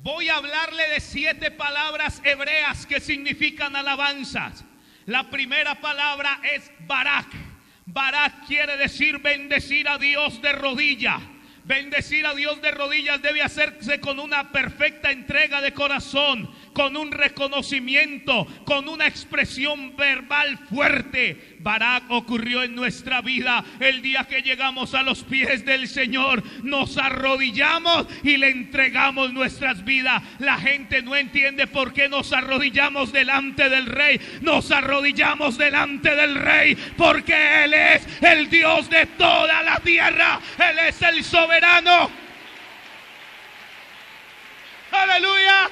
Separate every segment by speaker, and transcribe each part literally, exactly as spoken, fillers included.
Speaker 1: voy a hablarle de siete palabras hebreas que significan alabanzas. La primera palabra es Barak. Barak quiere decir bendecir a Dios de rodillas. Bendecir a Dios de rodillas debe hacerse con una perfecta entrega de corazón, con un reconocimiento, con una expresión verbal fuerte. Barak ocurrió en nuestra vida el día que llegamos a los pies del Señor. Nos arrodillamos y le entregamos nuestras vidas. La gente no entiende por qué nos arrodillamos delante del Rey. Nos arrodillamos delante del Rey porque Él es el Dios de toda la tierra. Él es el soberano. Aleluya.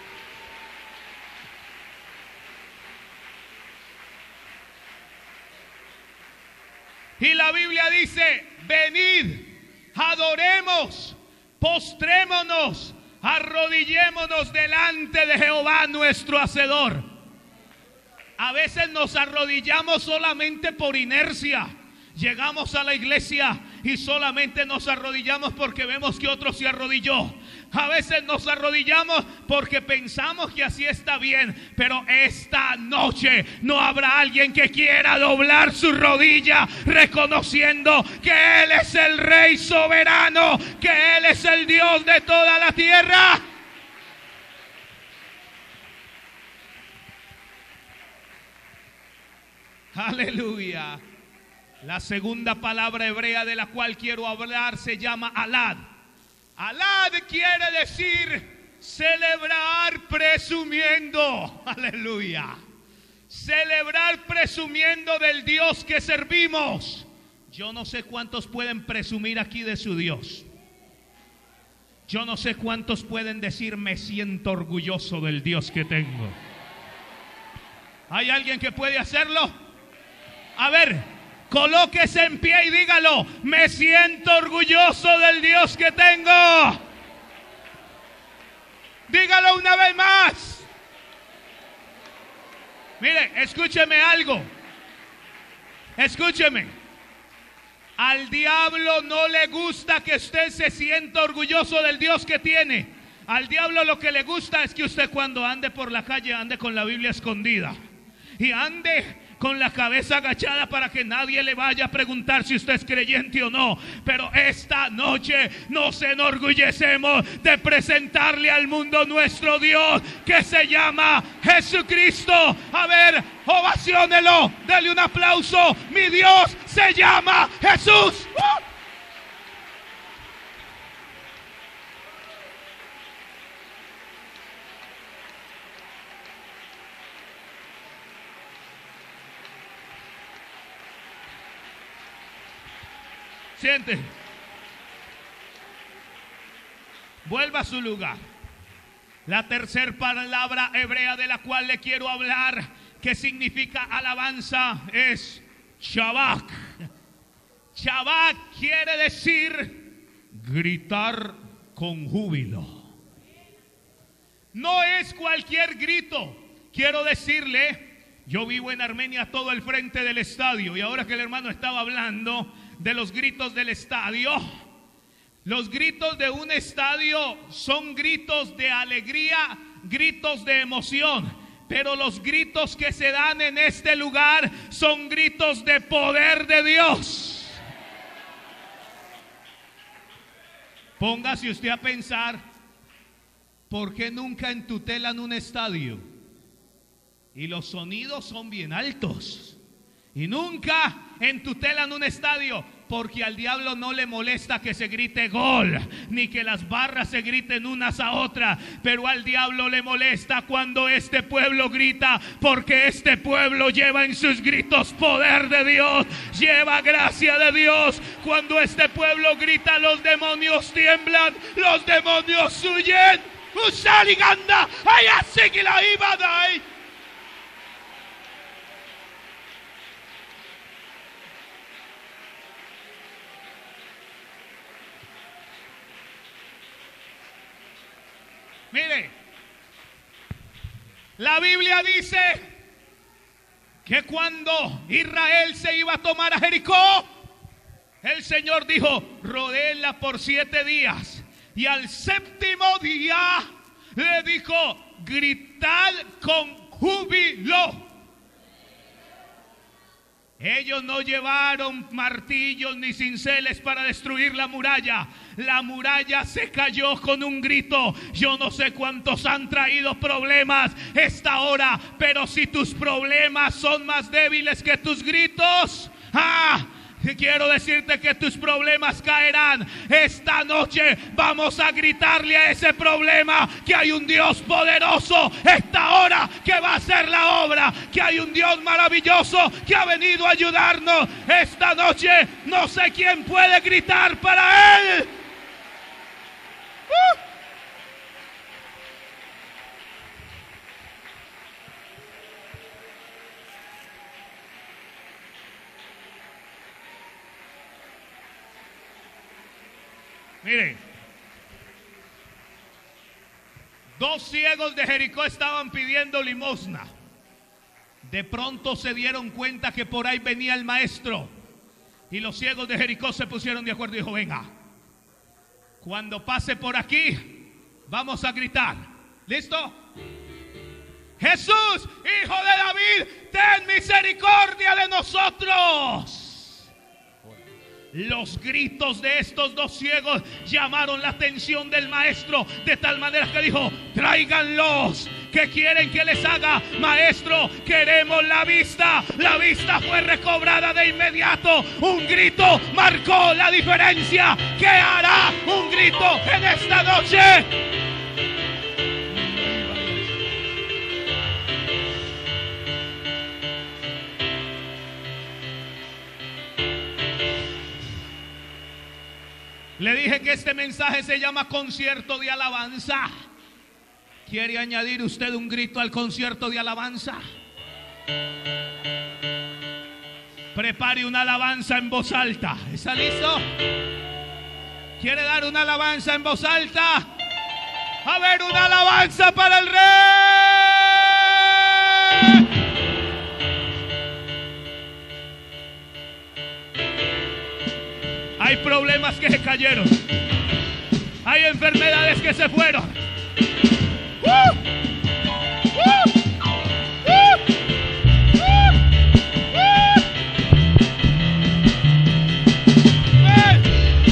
Speaker 1: Y la Biblia dice: venid, adoremos, postrémonos, arrodillémonos delante de Jehová nuestro Hacedor. A veces nos arrodillamos solamente por inercia. Llegamos a la iglesia y solamente nos arrodillamos porque vemos que otro se arrodilló. A veces nos arrodillamos porque pensamos que así está bien. Pero esta noche no habrá alguien que quiera doblar su rodilla reconociendo que Él es el Rey soberano, que Él es el Dios de toda la tierra. Aleluya. La segunda palabra hebrea de la cual quiero hablar se llama alad. Alad quiere decir celebrar presumiendo. Aleluya. Celebrar presumiendo del Dios que servimos. Yo no sé cuántos pueden presumir aquí de su Dios. Yo no sé cuántos pueden decir: me siento orgulloso del Dios que tengo. ¿Hay alguien que puede hacerlo? A ver, colóquese en pie y dígalo: me siento orgulloso del Dios que tengo. Dígalo una vez más. Mire, escúcheme algo. Escúcheme. Al diablo no le gusta que usted se sienta orgulloso del Dios que tiene. Al diablo lo que le gusta es que usted, cuando ande por la calle, ande con la Biblia escondida y ande con la cabeza agachada para que nadie le vaya a preguntar si usted es creyente o no. Pero esta noche nos enorgullecemos de presentarle al mundo nuestro Dios, que se llama Jesucristo. A ver, ovaciónelo, dale un aplauso. Mi Dios se llama Jesús. ¡Uh! Siente. Vuelva a su lugar. La tercera palabra hebrea de la cual le quiero hablar, que significa alabanza, es Shabak. Shabak quiere decir gritar con júbilo. No es cualquier grito. Quiero decirle, yo vivo en Armenia, todo el frente del estadio, y ahora que el hermano estaba hablando de los gritos del estadio, los gritos de un estadio son gritos de alegría, gritos de emoción. Pero los gritos que se dan en este lugar son gritos de poder de Dios. Póngase usted a pensar, ¿por qué nunca entutelan un estadio? Y los sonidos son bien altos. Y nunca entutelan un estadio, porque al diablo no le molesta que se grite gol, ni que las barras se griten unas a otras. Pero al diablo le molesta cuando este pueblo grita, porque este pueblo lleva en sus gritos poder de Dios, lleva gracia de Dios. Cuando este pueblo grita, los demonios tiemblan, los demonios huyen. Usaliganda, ay, así que la iba a Mire, la Biblia dice que cuando Israel se iba a tomar a Jericó, el Señor dijo: rodéenla por siete días, y al séptimo día le dijo: gritad con júbilo. Ellos no llevaron martillos ni cinceles para destruir la muralla. La muralla se cayó con un grito. Yo no sé cuántos han traído problemas esta hora, pero si tus problemas son más débiles que tus gritos, ¡ah! Quiero decirte que tus problemas caerán. Esta noche vamos a gritarle a ese problema que hay un Dios poderoso esta hora que va a hacer la obra, que hay un Dios maravilloso que ha venido a ayudarnos esta noche. No sé quién puede gritar para Él. ¡Uh! Miren, dos ciegos de Jericó estaban pidiendo limosna. De pronto se dieron cuenta que por ahí venía el maestro. Y los ciegos de Jericó se pusieron de acuerdo y dijo: venga, cuando pase por aquí, vamos a gritar. ¿Listo? Jesús, Hijo de David, ten misericordia de nosotros. Los gritos de estos dos ciegos llamaron la atención del maestro, de tal manera que dijo: tráiganlos. ¿Qué quieren que les haga? Maestro, queremos la vista. La vista fue recobrada de inmediato. Un grito marcó la diferencia. ¿Qué hará un grito en esta noche? Le dije que este mensaje se llama concierto de alabanza. ¿Quiere añadir usted un grito al concierto de alabanza? Prepare una alabanza en voz alta. ¿Está listo? ¿Quiere dar una alabanza en voz alta? A ver, una alabanza para el Rey. Hay problemas que se cayeron. Hay enfermedades que se fueron. ¡Uh! ¡Uh! ¡Uh! ¡Uh! ¡Uh! ¡Ven!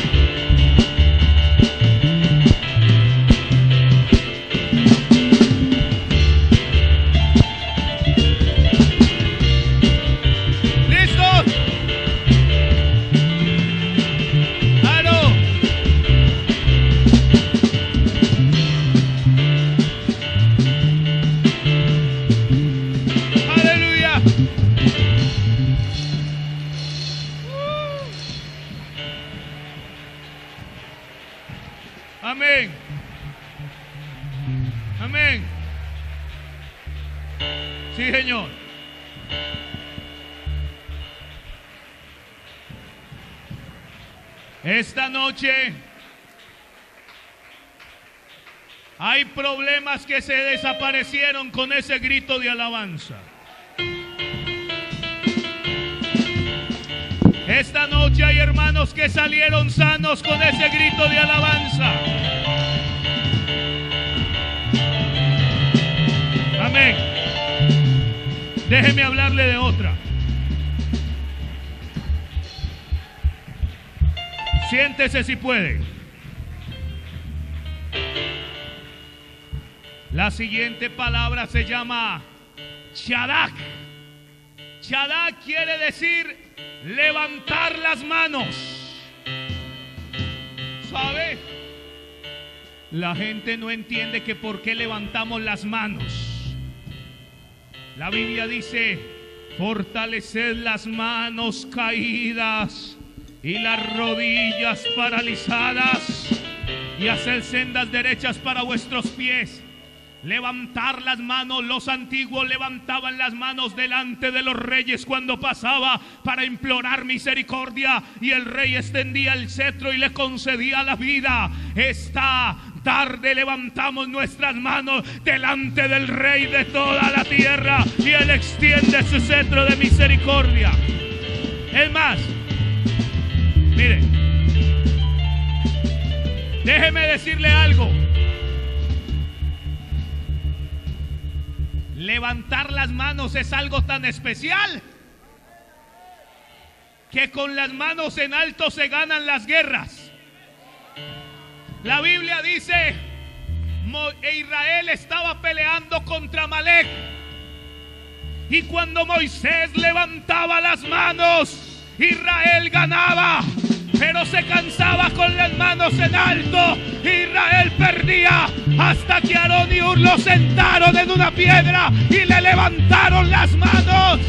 Speaker 1: ¿Listos? Amén. Amén. Sí, Señor. Esta noche hay problemas que se desaparecieron con ese grito de alabanza. Esta noche hay hermanos que salieron sanos con ese grito de alabanza. Amén. Déjeme hablarle de otra. Siéntese si puede. La siguiente palabra se llama Shadak. Shadak quiere decir levantar las manos. ¿Sabe? La gente no entiende que por qué levantamos las manos. La Biblia dice: fortaleced las manos caídas y las rodillas paralizadas, y haced sendas derechas para vuestros pies. Levantar las manos. Los antiguos levantaban las manos delante de los reyes cuando pasaba para implorar misericordia, y el rey extendía el cetro y le concedía la vida. Esta tarde levantamos nuestras manos delante del Rey de toda la tierra, y Él extiende su cetro de misericordia. Es más, mire, déjeme decirle algo. Levantar las manos es algo tan especial que con las manos en alto se ganan las guerras. La Biblia dice, Israel estaba peleando contra Amalek, y cuando Moisés levantaba las manos, Israel ganaba. Pero se cansaba con las manos en alto, Israel perdía, hasta que Aarón y Hur lo sentaron en una piedra y le levantaron las manos.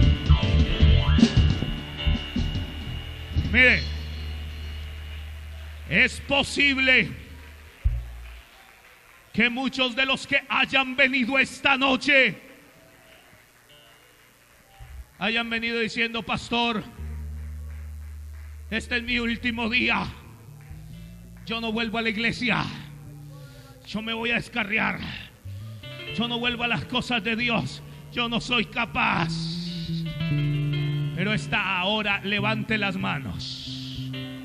Speaker 1: Mire, es posible que muchos de los que hayan venido esta noche hayan venido diciendo: pastor, este es mi último día, yo no vuelvo a la iglesia, yo me voy a descarriar, yo no vuelvo a las cosas de Dios, yo no soy capaz. Pero esta hora levante las manos,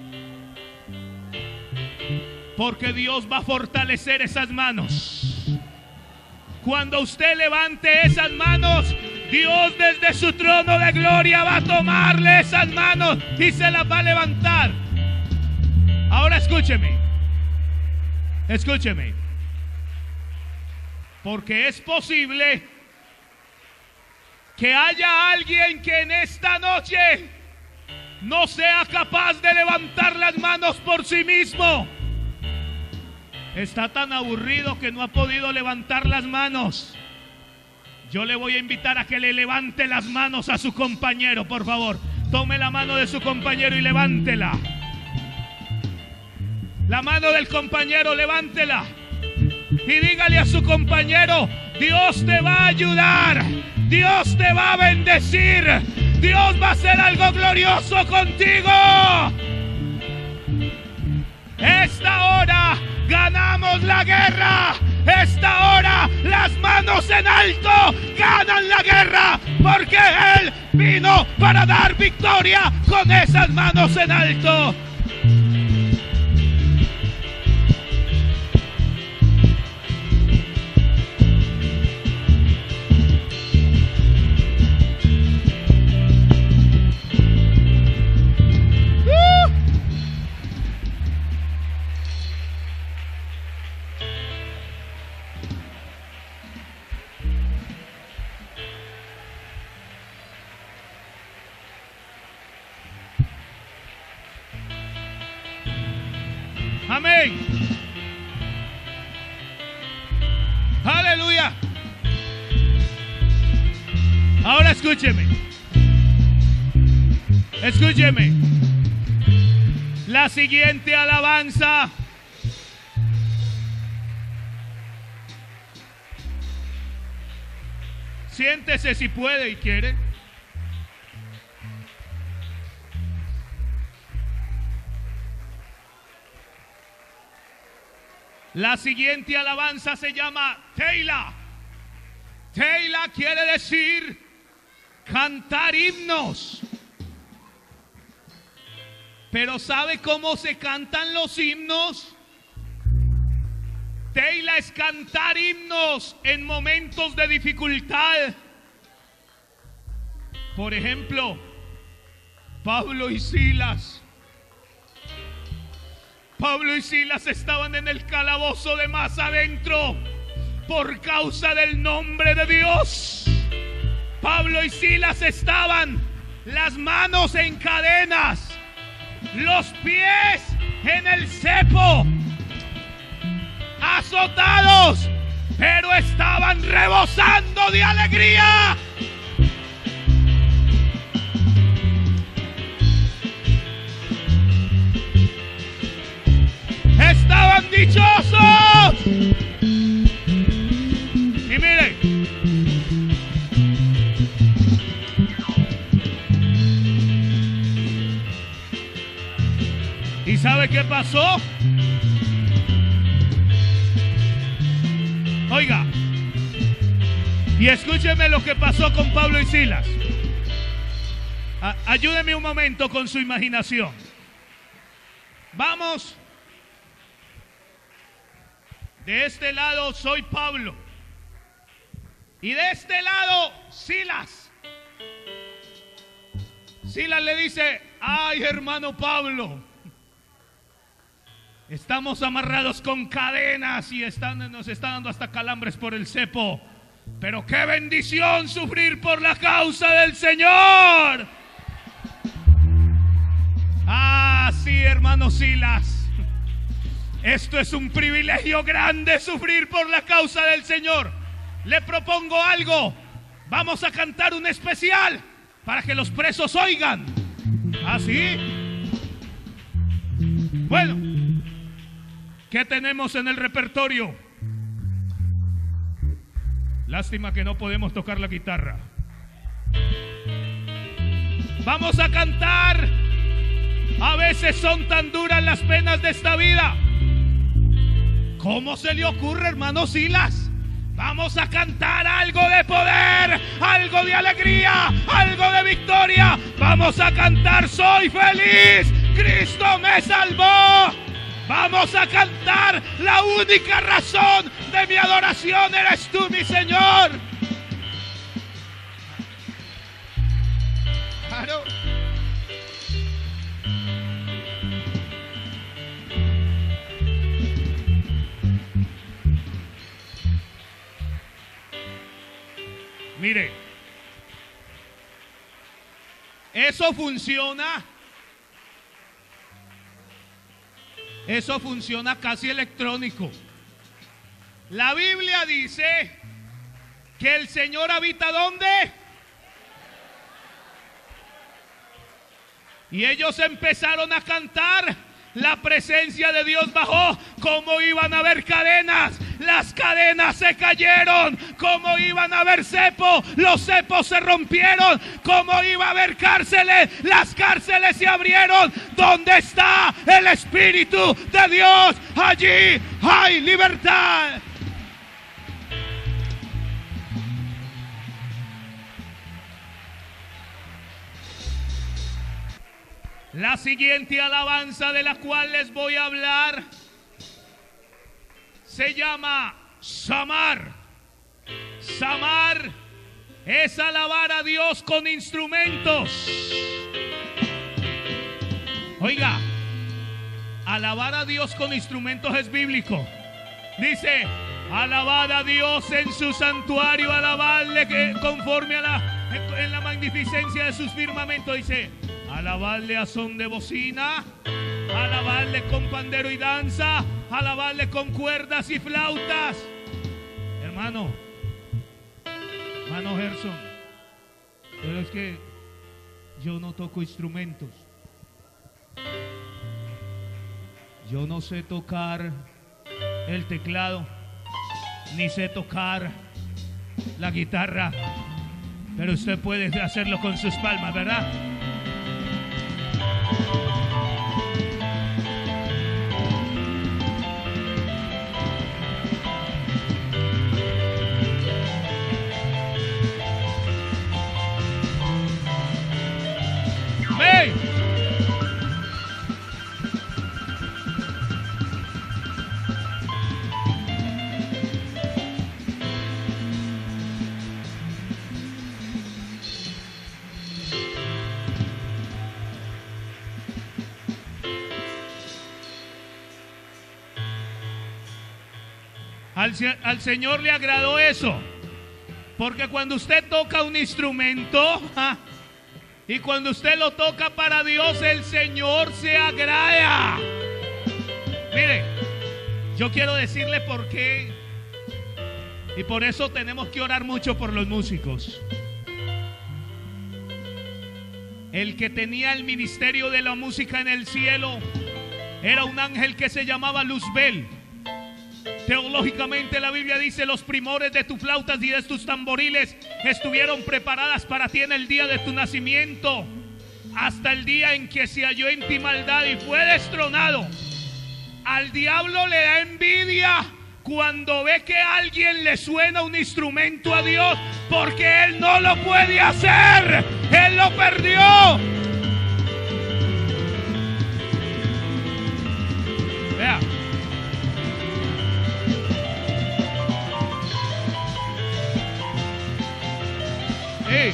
Speaker 1: porque Dios va a fortalecer esas manos. Cuando usted levante esas manos, Dios desde su trono de gloria va a tomarle esas manos y se las va a levantar. Ahora escúcheme, escúcheme, porque es posible que haya alguien que en esta noche no sea capaz de levantar las manos por sí mismo. Está tan aburrido que no ha podido levantar las manos. Yo le voy a invitar a que le levante las manos a su compañero, por favor. Tome la mano de su compañero y levántela. La mano del compañero, levántela. Y dígale a su compañero: Dios te va a ayudar, Dios te va a bendecir, Dios va a hacer algo glorioso contigo. Esta hora ganamos la guerra. Esta hora las manos en alto ganan la guerra, porque Él vino para dar victoria con esas manos en alto. Amén. Aleluya. Ahora escúcheme. Escúcheme. La siguiente alabanza siéntese si puede y quiere. La siguiente alabanza se llama Teila. Teila quiere decir cantar himnos. Pero ¿sabe cómo se cantan los himnos? Teila es cantar himnos en momentos de dificultad. Por ejemplo, Pablo y Silas. Pablo y Silas estaban en el calabozo de más adentro por causa del nombre de Dios. Pablo y Silas estaban las manos en cadenas, los pies en el cepo, azotados, pero estaban rebosando de alegría. Estaban dichosos. Y miren, ¿y sabe qué pasó? Oiga, y escúcheme lo que pasó con Pablo y Silas. A- ayúdeme un momento con su imaginación. Vamos. De este lado soy Pablo. Y de este lado, Silas. Silas le dice: ay, hermano Pablo, estamos amarrados con cadenas y están, nos están dando hasta calambres por el cepo. Pero qué bendición sufrir por la causa del Señor. Ah, sí, hermano Silas. Esto es un privilegio grande, sufrir por la causa del Señor. Le propongo algo. Vamos a cantar un especial para que los presos oigan. ¿Ah, sí? Bueno, ¿qué tenemos en el repertorio? Lástima que no podemos tocar la guitarra. Vamos a cantar. A veces son tan duras las penas de esta vida. ¿Cómo se le ocurre, hermano Silas? Vamos a cantar algo de poder, algo de alegría, algo de victoria. Vamos a cantar: soy feliz, Cristo me salvó. Vamos a cantar: la única razón de mi adoración eres tú, mi Señor. Claro. Mire, eso funciona. Eso funciona casi electrónico. La Biblia dice que el Señor habita ¿dónde? Y ellos empezaron a cantar. La presencia de Dios bajó. ¿Cómo iban a haber cadenas? Las cadenas se cayeron. ¿Cómo iban a haber cepo? Los cepos se rompieron. ¿Cómo iba a haber cárceles? Las cárceles se abrieron. ¿Dónde está el Espíritu de Dios? Allí hay libertad. La siguiente alabanza de la cual les voy a hablar se llama Samar. Samar es alabar a Dios con instrumentos. Oiga, alabar a Dios con instrumentos es bíblico. Dice: alabad a Dios en su santuario, alabadle que conforme a la, en la magnificencia de sus firmamentos. Dice: alabarle a son de bocina, alabarle con pandero y danza, alabarle con cuerdas y flautas. Hermano, hermano Gerson, pero es que yo no toco instrumentos. Yo no sé tocar el teclado, ni sé tocar la guitarra, pero usted puede hacerlo con sus palmas, ¿verdad? ¡Hey! Al, al Señor le agradó eso, porque cuando usted toca un instrumento, ¿ja? Y cuando usted lo toca para Dios, el Señor se agrada. Mire, yo quiero decirle por qué, y por eso tenemos que orar mucho por los músicos. El que tenía el ministerio de la música en el cielo era un ángel que se llamaba Luzbel. Teológicamente la Biblia dice: los primores de tus flautas y de tus tamboriles estuvieron preparadas para ti en el día de tu nacimiento, hasta el día en que se halló en ti maldad y fue destronado. Al diablo le da envidia cuando ve que a alguien le suena un instrumento a Dios, porque él no lo puede hacer. Él lo perdió. Vea. Sí.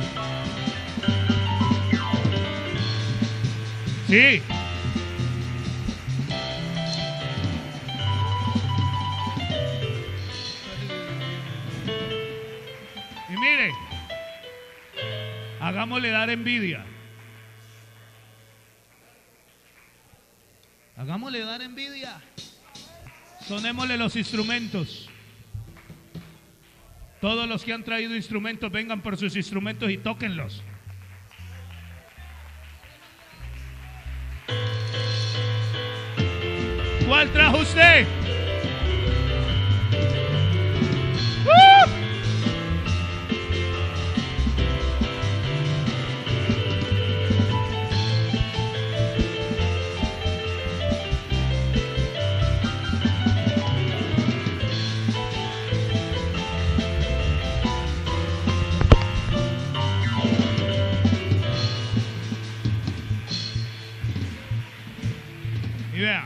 Speaker 1: Sí. Y mire, hagámosle dar envidia. Hagámosle dar envidia. Sonémosle los instrumentos. Todos los que han traído instrumentos, vengan por sus instrumentos y tóquenlos. ¿Cuál trajo usted? ¡Uh! Y vean,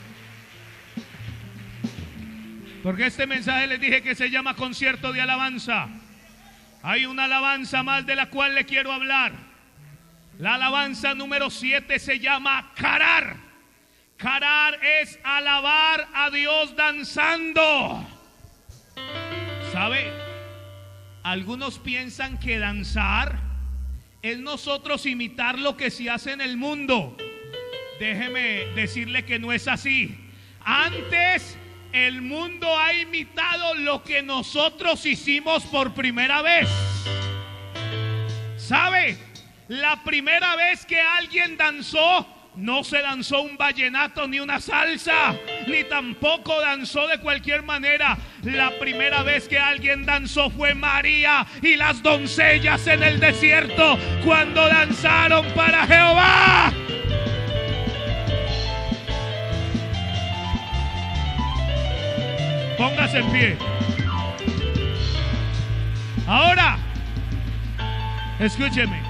Speaker 1: porque este mensaje les dije que se llama concierto de alabanza. Hay una alabanza más de la cual le quiero hablar. La alabanza número siete se llama carar. Carar es alabar a Dios danzando. ¿Sabe? Algunos piensan que danzar es nosotros imitar lo que se hace en el mundo. Déjeme decirle que no es así. Antes el mundo ha imitado lo que nosotros hicimos por primera vez. ¿Sabe? La primera vez que alguien danzó, no se danzó un vallenato ni una salsa, ni tampoco danzó de cualquier manera. La primera vez que alguien danzó fue María y las doncellas en el desierto, cuando danzaron para Jehová. Póngase en pie. Ahora, escúcheme.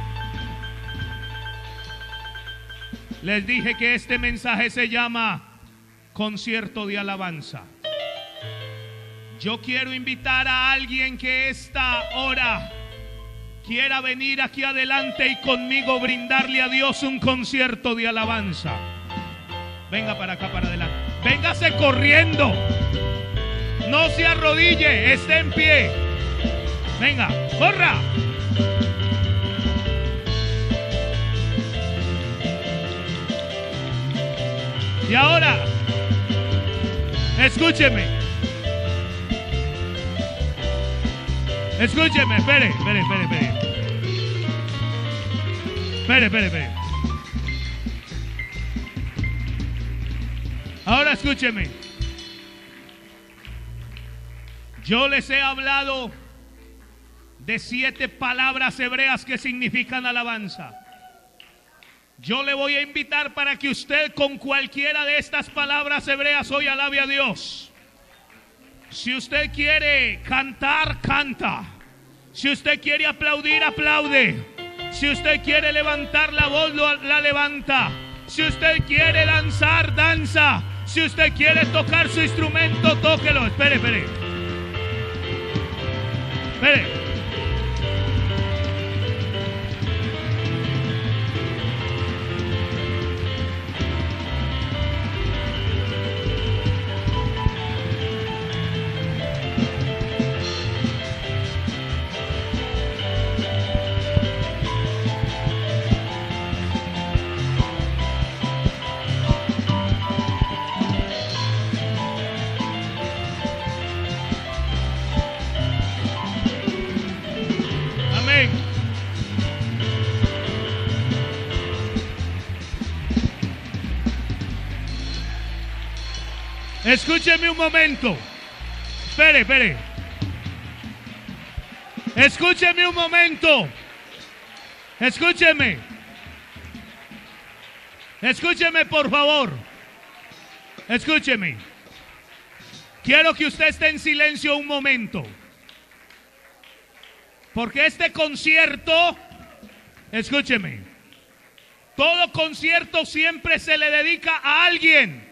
Speaker 1: Les dije que este mensaje se llama concierto de alabanza. Yo quiero invitar a alguien que esta hora quiera venir aquí adelante y conmigo brindarle a Dios un concierto de alabanza. Venga para acá, para adelante. Véngase corriendo. No se arrodille, esté en pie. Venga, corra. Y ahora, escúcheme. Escúcheme, espere, espere, espere, espere. Espere, espere, espere. Ahora escúcheme. Yo les he hablado de siete palabras hebreas que significan alabanza. Yo le voy a invitar para que usted con cualquiera de estas palabras hebreas hoy alabe a Dios. Si usted quiere cantar, canta. Si usted quiere aplaudir, aplaude. Si usted quiere levantar la voz, la levanta. Si usted quiere danzar, danza. Si usted quiere tocar su instrumento, tóquelo. Espere, espere. Espere. Escúcheme un momento. Espere, espere. Escúcheme un momento. Escúcheme. Escúcheme, por favor. Escúcheme. Quiero que usted esté en silencio un momento. Porque este concierto, escúcheme, todo concierto siempre se le dedica a alguien.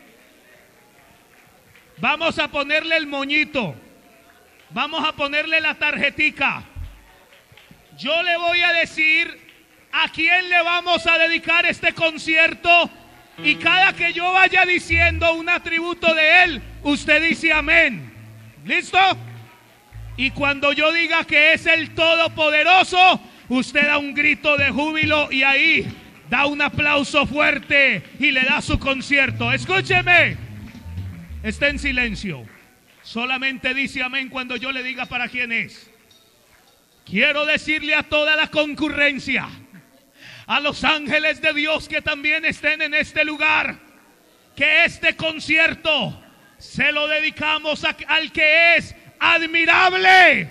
Speaker 1: Vamos a ponerle el moñito. Vamos a ponerle la tarjetica. Yo le voy a decir a quién le vamos a dedicar este concierto, y cada que yo vaya diciendo un atributo de él, usted dice amén. ¿Listo? Y cuando yo diga que es el Todopoderoso, usted da un grito de júbilo y ahí da un aplauso fuerte y le da su concierto. Escúcheme, está en silencio. Solamente dice amén cuando yo le diga para quién es. Quiero decirle a toda la concurrencia, a los ángeles de Dios que también estén en este lugar, que este concierto se lo dedicamos a, al que es admirable,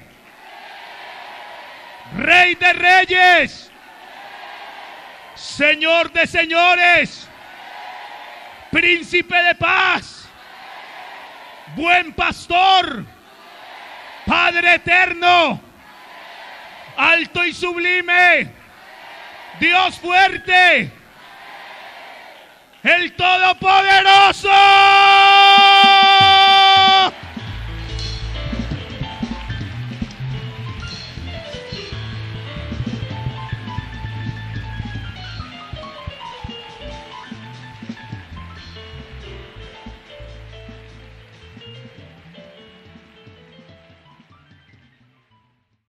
Speaker 1: Rey de Reyes, Señor de Señores, Príncipe de Paz, Buen Pastor, Padre Eterno, Alto y Sublime, Dios fuerte, el Todopoderoso.